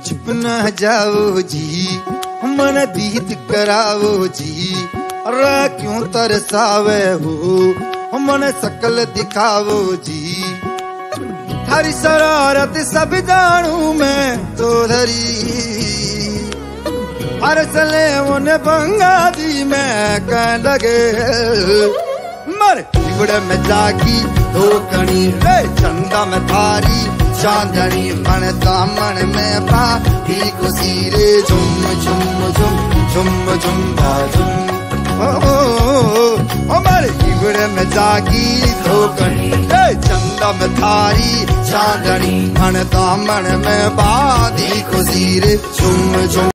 चुप न जाओ जी, मन दीद कराओ जी। अरे क्यों तरसावे हो, मन शकल दिखाओ जी। थारी शरारत सब जानू मैं तो धरी, हर चले उन्हें बंगा दी मैं कह लगे। मर बिगड़ में जागी धोकनी, चंदा में थारी चांदनी। मन दामन में पाती खुशी रे, झुम झुम झुम झुम झुम बाजुम। हमारे बिगड़ में जागी धोकनी, चंदा में थारी चांदनी। मन दामन में पाती खुशी रे, झुम झुम।